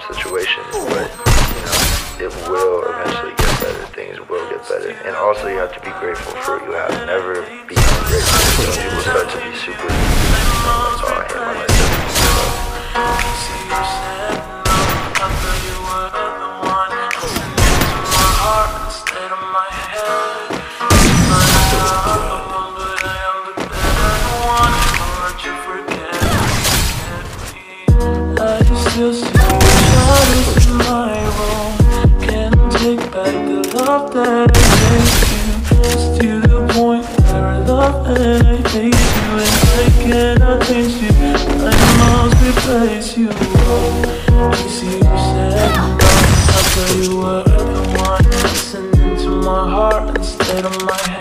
situation, but it will eventually get better. Things will get better. And also you have to be grateful for what you have. Never be ungrateful. Some people start to be super, like, oh, I hate my life. Still see shadows in my room. Can't take back the love that I gave you. It's to the point where I love and I hate you, and I cannot change you. I must replace you. You see, you said no. I thought you were the one. Listening to my heart instead of my head.